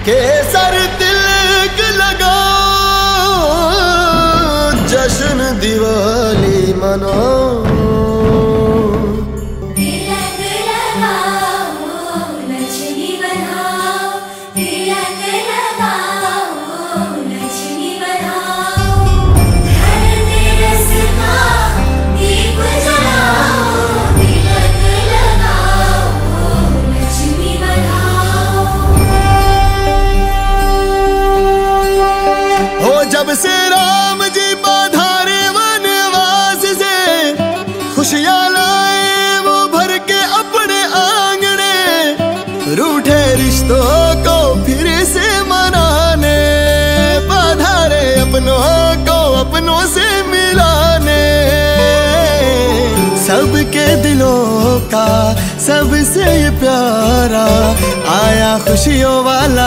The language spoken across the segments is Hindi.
केसर तिलक लगाओ, जश्न दिवाली मनाओ। जब से राम जी पधारे वनवास से, खुशियां लाए वो भर के अपने आंगने, रूठे रिश्तों को फिर से मनाने, पधारे अपनों को अपनों से मिलाने। सबके दिलों का सबसे प्यारा आया खुशियों वाला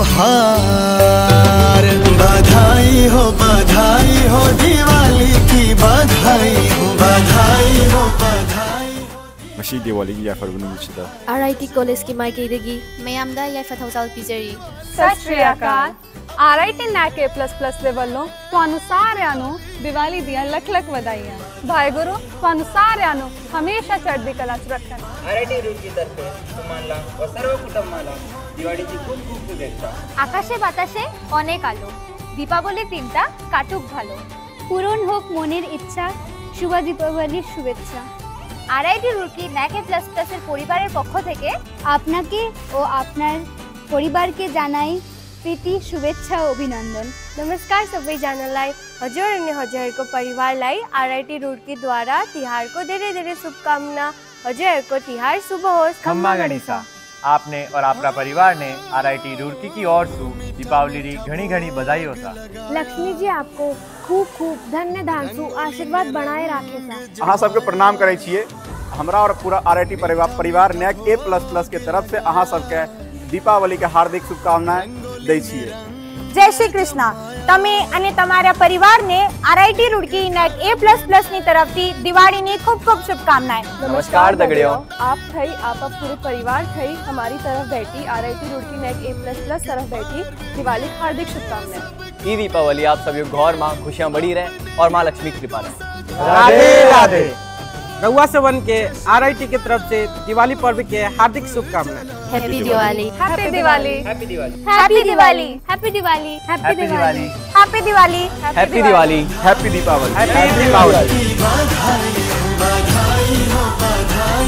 त्योहार। बधाई हो दिवाली की, बधाई हो, बधाई हो, बधाई हो। मशी दिवाली की याफरगुनु मिचदा RIT कॉलेज की माइकेदगी मयामदा याफथौसाल पिजरी। सत श्री अकाल। RIT NAC A++ ਦੇ ਵੱਲੋਂ ਤੁਹਾਨੂੰ ਸਾਰਿਆਂ ਨੂੰ ਦੀਵਾਲੀ ਦੀਆਂ ਲੱਖ ਲੱਖ ਵਧਾਈਆਂ। ਵਾਹਿਗੁਰੂ ਤੁਹਾਨੂੰ ਸਾਰਿਆਂ ਨੂੰ ਹਮੇਸ਼ਾ ਚੜ੍ਹਦੀ ਕਲਾ 'ਚ ਰੱਖਣ। RIT रुड़की तर्फे तुम्हाला व सर्व कुटुंबाला दिवाळीची खूप खूप शुभेच्छा। আকাশে বাতাসে অনেক আলো, দীপাবলির দিনটা কাটুক ভালো, পূরণ হোক মনের ইচ্ছা, শুভ দীপাবলির শুভেচ্ছা। RIT রুড়কি NAC A++ এর পরিবারের পক্ষ থেকে আপনাকে ও আপনার পরিবারকে জানাই प्रीति शुभेच्छा अभिनंदन। नमस्कार सभी जानलाई हजर અને હજાર को परिवार लाई RIT रुड़की द्वारा तिहार को ढेरे ढेरे शुभकामना। हजर को तिहार शुभ हो। खम्मा गणिसा आपने और आपका परिवार ने RIT रुड़की की ओर से दीपावली री घनी घनी बधाई होता। लक्ष्मी जी आपको खूब खूब धन्य धांसु आशीर्वाद बनाए रखे सा। अहाँ सबके प्रणाम करे छिए। हमरा और पूरा RIT परिवार NAC A++ के तरफ से अहाँ सबके दीपावली के हार्दिक शुभकामनाएं दे छिए। जय श्री कृष्णा। तमे અને તમારા પરિવારને RIT रुड़की NAC A++ ની તરફથી દિવાળીની ખૂબ ખૂબ શુભકામનાएं। नमस्कार दगड़ियों। आप थई आप पूरे परिवार थई हमारी तरफ बैठी RIT रुड़की NAC A++ तरफ बैठी दिवाली की हार्दिक शुभकामनाएं। ई दीपावली आप सभी घर में खुशियां बढ़ी रहे और माँ लक्ष्मी की कृपा रहे। राधे राधे। रउआ सवन के RIT की तरफ से दिवाली पर्व के हार्दिक शुभकामनाएं। Happy Diwali. Happy Diwali. Happy Diwali. Happy Diwali. Happy Diwali. Happy Diwali. Happy Diwali. Happy Diwali. Happy Deepawali. Happy Deepawali. बधाई हो, बधाई हो, बधाई